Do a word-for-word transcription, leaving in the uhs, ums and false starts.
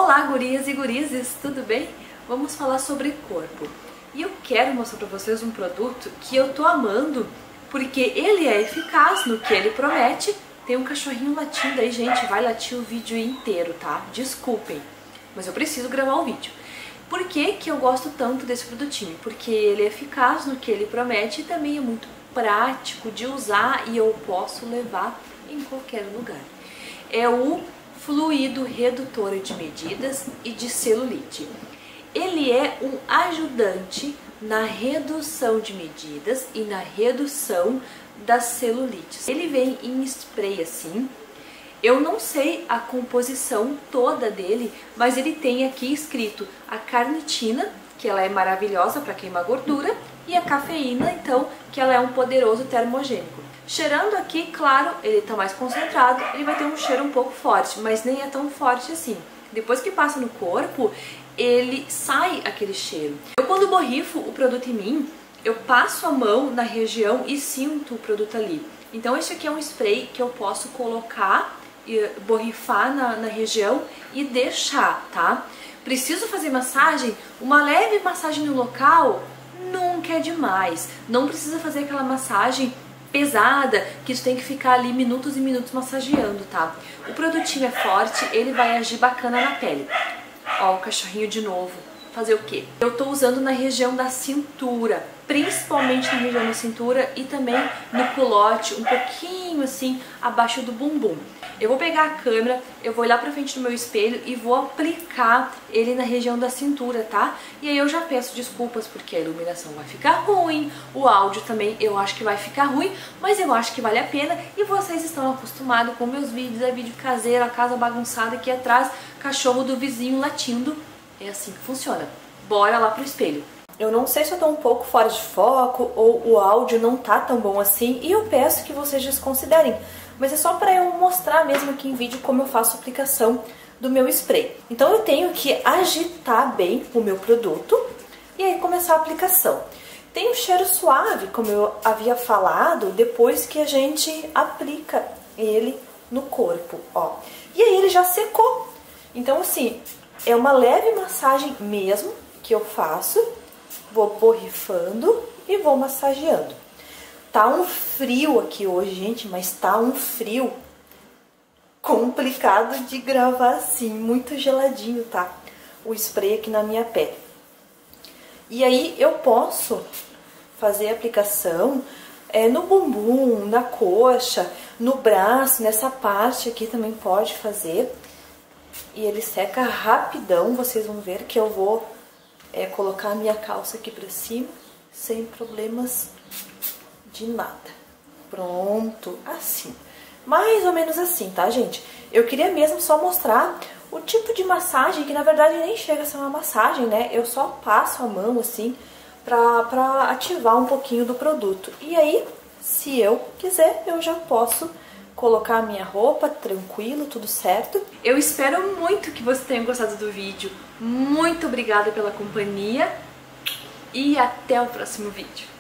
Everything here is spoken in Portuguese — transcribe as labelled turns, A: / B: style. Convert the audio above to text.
A: Olá, gurias e gurizes, tudo bem? Vamos falar sobre corpo. E eu quero mostrar para vocês um produto que eu tô amando, porque ele é eficaz no que ele promete. Tem um cachorrinho latindo aí, gente, vai latir o vídeo inteiro, tá? Desculpem, mas eu preciso gravar o vídeo. Por que que eu gosto tanto desse produtinho? Porque ele é eficaz no que ele promete e também é muito prático de usar e eu posso levar em qualquer lugar. É o fluido redutor de medidas e de celulite. Ele é um ajudante na redução de medidas e na redução das celulites. Ele vem em spray assim. Eu não sei a composição toda dele, mas ele tem aqui escrito a carnitina, que ela é maravilhosa para queimar gordura, e a cafeína, então, que ela é um poderoso termogênico. Cheirando aqui, claro, ele está mais concentrado, ele vai ter um cheiro um pouco forte, mas nem é tão forte assim. Depois que passa no corpo, ele sai aquele cheiro. Eu, quando borrifo o produto em mim, eu passo a mão na região e sinto o produto ali. Então esse aqui é um spray que eu posso colocar e borrifar na, na região e deixar, tá? Preciso fazer massagem? Uma leve massagem no local nunca é demais. Não precisa fazer aquela massagem pesada, que isso tem que ficar ali minutos e minutos massageando, tá? O produtinho é forte, ele vai agir bacana na pele. Ó, o cachorrinho de novo. Fazer o quê? Eu tô usando na região da cintura, principalmente na região da cintura e também no culote, um pouquinho assim abaixo do bumbum. Eu vou pegar a câmera, eu vou olhar pra frente do meu espelho e vou aplicar ele na região da cintura, tá? E aí eu já peço desculpas porque a iluminação vai ficar ruim, o áudio também eu acho que vai ficar ruim, mas eu acho que vale a pena e vocês estão acostumados com meus vídeos, é vídeo caseiro, a casa bagunçada aqui atrás, cachorro do vizinho latindo, é assim que funciona. Bora lá pro espelho. Eu não sei se eu tô um pouco fora de foco ou o áudio não tá tão bom assim e eu peço que vocês desconsiderem. Mas é só para eu mostrar mesmo aqui em vídeo como eu faço a aplicação do meu spray. Então eu tenho que agitar bem o meu produto e aí começar a aplicação. Tem um cheiro suave, como eu havia falado, depois que a gente aplica ele no corpo, ó. E aí ele já secou. Então assim, é uma leve massagem mesmo que eu faço. Vou borrifando e vou massageando. Tá um frio aqui hoje, gente, mas tá um frio complicado de gravar assim, muito geladinho, tá? O spray aqui na minha pele. E aí eu posso fazer a aplicação é, no bumbum, na coxa, no braço, nessa parte aqui também pode fazer. E ele seca rapidão, vocês vão ver que eu vou é, colocar a minha calça aqui pra cima, sem problemas de nada. Pronto, assim. Mais ou menos assim, tá, gente? Eu queria mesmo só mostrar o tipo de massagem, que na verdade nem chega a ser uma massagem, né? Eu só passo a mão assim pra, pra ativar um pouquinho do produto. E aí, se eu quiser, eu já posso colocar a minha roupa, tranquilo, tudo certo. Eu espero muito que vocês tenham gostado do vídeo. Muito obrigada pela companhia e até o próximo vídeo.